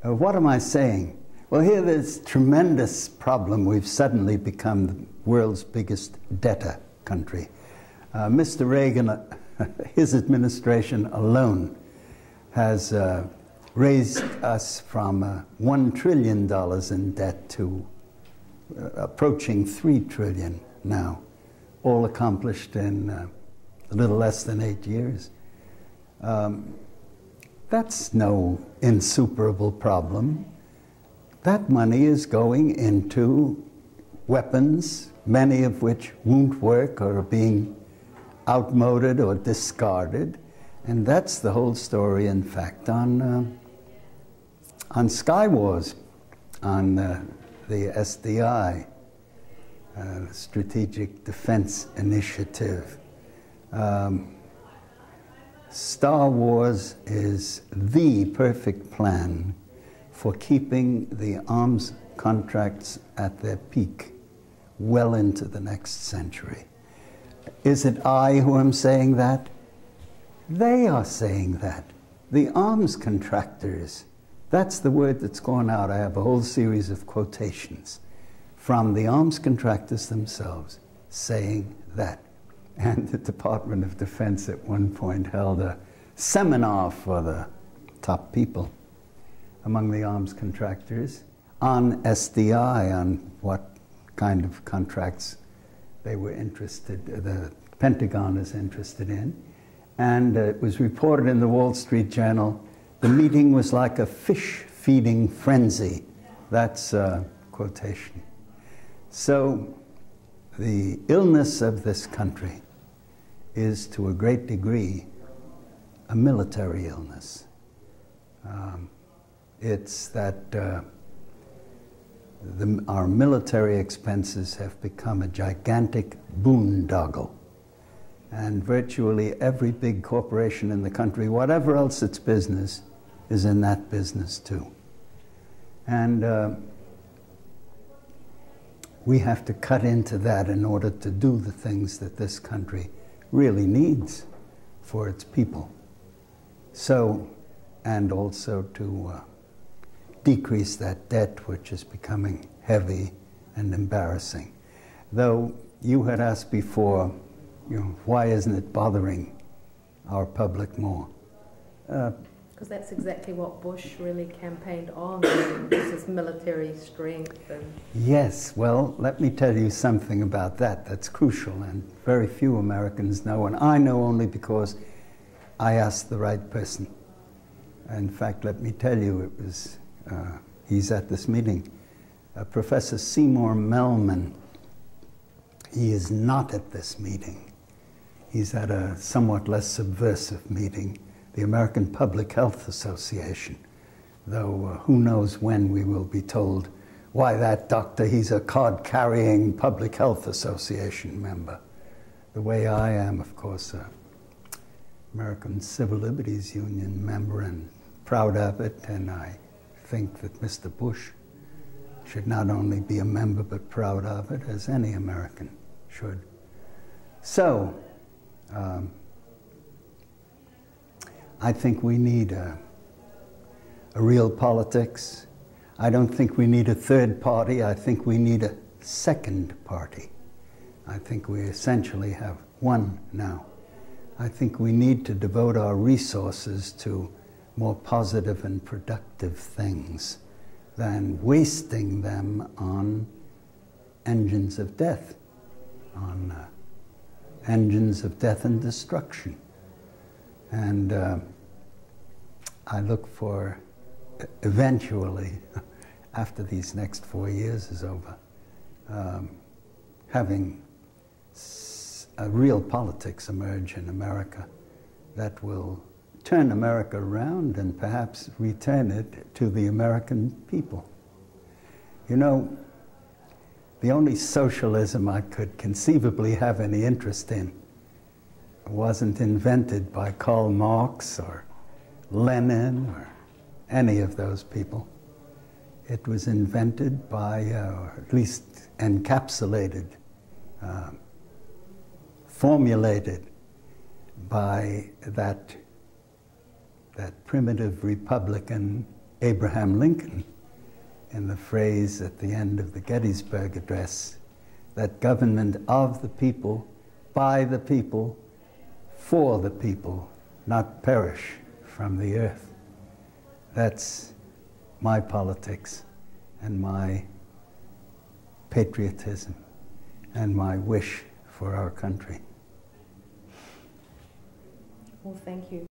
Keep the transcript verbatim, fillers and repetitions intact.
Uh, what am I saying? Well, here there's tremendous problem. We've suddenly become the world's biggest debtor country. Uh, Mister Reagan, uh, his administration alone has uh, raised us from uh, one trillion dollars in debt to uh, approaching three trillion dollars now, all accomplished in uh, a little less than eight years. Um, that's no insuperable problem. That money is going into weapons, many of which won't work or are being outmoded or discarded. And that's the whole story, in fact, on, uh, on Sky Wars, on uh, the S D I, uh, Strategic Defense Initiative. Um, Star Wars is the perfect plan for keeping the arms contracts at their peak well into the next century. Is it I who am saying that? They are saying that. The arms contractors. That's the word that's gone out. I have a whole series of quotations from the arms contractors themselves saying that. And the Department of Defense at one point held a seminar for the top people among the arms contractors on S D I, on what kind of contracts they were interested, the Pentagon is interested in. And uh, it was reported in the Wall Street Journal, the meeting was like a fish feeding frenzy. That's a quotation. So the illness of this country is to a great degree a military illness. Um, it's that uh, the, our military expenses have become a gigantic boondoggle. And virtually every big corporation in the country, whatever else its business, is in that business too. And uh, we have to cut into that in order to do the things that this country really needs for its people. So, and also to uh, decrease that debt, which is becoming heavy and embarrassing. Though you had asked before, you know, why isn't it bothering our public more? Uh, Because that's exactly what Bush really campaigned on, this is military strength. And yes, well, let me tell you something about that that's crucial and very few Americans know, and I know only because I asked the right person. In fact, let me tell you, it was, uh, he's at this meeting, uh, Professor Seymour Melman. He is not at this meeting. He's at a somewhat less subversive meeting, the American Public Health Association, though uh, who knows when we will be told, why that doctor, he's a card-carrying Public Health Association member. The way I am, of course, a American Civil Liberties Union member and proud of it, and I think that Mister Bush should not only be a member but proud of it, as any American should. So, um, I think we need a, a real politics. I don't think we need a third party. I think we need a second party. I think we essentially have one now. I think we need to devote our resources to more positive and productive things than wasting them on engines of death, on uh, engines of death and destruction. And uh, I look for, eventually, after these next four years is over, um, having a real politics emerge in America that will turn America around and perhaps return it to the American people. You know, the only socialism I could conceivably have any interest in wasn't invented by Karl Marx or Lenin or any of those people. It was invented by, uh, or at least encapsulated, uh, formulated by that, that primitive Republican Abraham Lincoln in the phrase at the end of the Gettysburg Address, that government of the people, by the people, for the people, not perish from the earth. That's my politics and my patriotism and my wish for our country. Well, thank you.